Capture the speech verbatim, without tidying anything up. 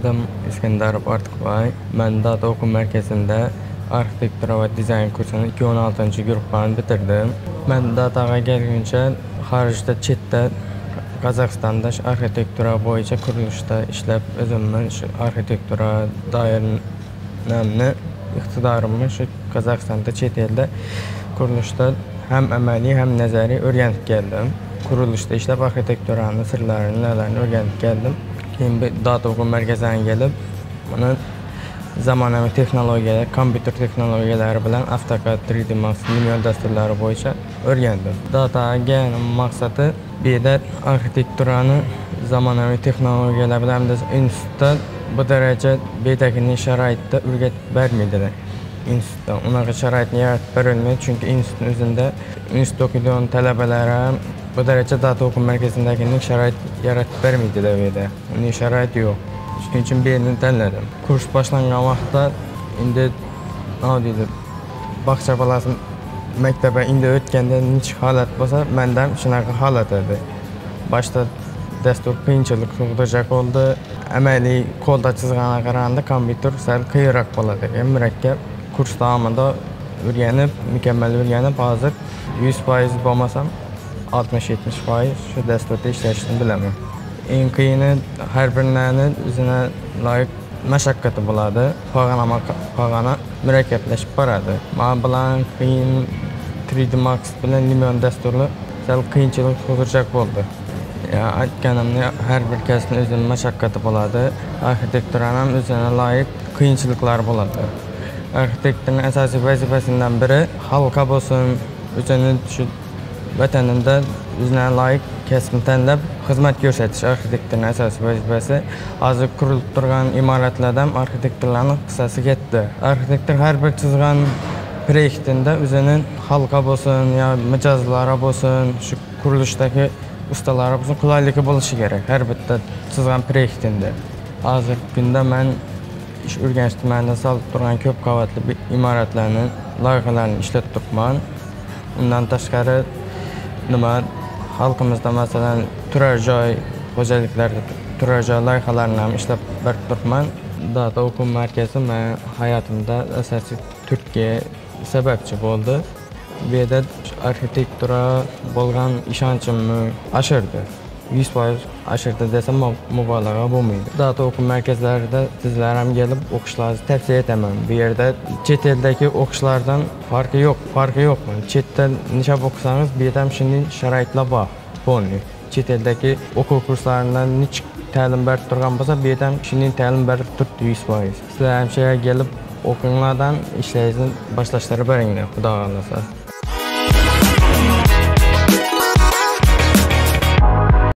Adım İskenderov Artiqbay. Ben Data Okum Merkezinde arxitektura ve dizayn kursunu iki bin on altıncı gruplarını bitirdim. Ben Dataga gelguncha xarijda chetda Qozog'istonda arxitektura bo'yicha qurilishda ishlab, o'zimni shu arxitektura doir namni iqtidorimni shu Qozog'istonda chet elda qurilishda ham amaliy ham nazariy o'rganib keldim. Qurilishda ishlab arxitekturani sirlarini, nalarini o'rganib keldim. Keyin Data Okum Merkeziga kelib, buni zamonaviy texnologiyalar, kompyuter texnologiyalari bilan AutoCAD, üç D Max, Lumion dasturlari bo'yicha o'rgandim. Dataga maqsadi bu yerda arxitekturani zamonaviy texnologiyalar bilan institutda bu daraja bedagini sharoitda o'rgatib bermaydilar. Institutda unaqa sharoitni yaratib berilmaydi, chunki institutning o'zida institut o'qiydigan talabalari ham bu daraja Data Okum Merkezindagidek sharoit yaratib bermaydilar bu yerda. Uning sharoiti yo'q. Shuning uchun bu yerni tanladim. Kurs boshlangan vaqtda endi nima deydi, bog'cha bolasi maktabga endi o'tganda nechta holat bo'lsa, menda ham shunaqa holat edi. Boshda dastur qiyinchilik tug'dirajak bo'ldi. Amaliy qo'lda chizganga qaraganda kompyuter sal qiyinroq bo'ladi. Murakkab kurs davomida o'rganib, mukammal o'rganib, hozir yuz foiz bo'lmasam oltmish yetmish foiz shu dasturda ishlashni bilaman. Eng qiyini har bir narsani o'zina loyiq mashaqqati bo'ladi. Pog'ona pog'ona murakkablashib boradi. Men bilan qiyin üç D Max bilan Lumion dasturi sal qiyinchilik tug'dirajak bo'ldi. Ya aytganimni har bir kasbning o'zining mashaqqati bo'ladi. Arxitekturani ham o'zina loyiq qiyinchiliklari bo'ladi. Arxitektorning asosiy vazifasidan biri xalqqa bo'lsin, o'zining shu vatanida o'zina loyiq kasbni tanlab xizmat ko'rsatish arxitektorning asosiy vazifasi. Hozir qurilib turgan imoratlardan arxitektorlarning qissasi ketdi. Arxitektor har bir chizgan proyektida o'zining xalqqa bo'lsin, yo mijozlari bo'lsin, shu qurilishdagi ustalari bo'lsin, qulayligi bo'lishi kerak har bitta chizgan proyektida. Hozirgi kunda men ish o'rganish tumanida solib turgan ko'p qavatli imoratlarning loyihalarini ishlab turibman. Undan tashqari nima xalqimizda masalan turar joy xo'jaliklarida turar joy loyihalarini ham ishlab berib turibman. Data Okum Merkezi men hayotimda asosiy turtki sababchi bo'ldi. Bu yerda arxitektura bo'lgan ishonchimni oshirdi. yuz foiz oshirdi desam mubolag'a bo'lmaydi. Data Okum Merkezlarida sizlar ham kelib o'qishlaringizni tavsiya etaman. Bu yerda chet eldagi o'qishlardan farqi yo'q, farqi yo'q. Chetda nishab o'qisangiz, bu yerda ham shunday sharoitlar bor. Bo'lni. Chet eldagi o'quv kurslaridan nech ta'lim berib turgan bo'lsa, bu yerda ham shunday ta'lim berib turibdi yuz foiz. Sizlar ham shu yerga kelib o'qinglardan ishlaysizni boshlashlari beringlar, xudo xolasa.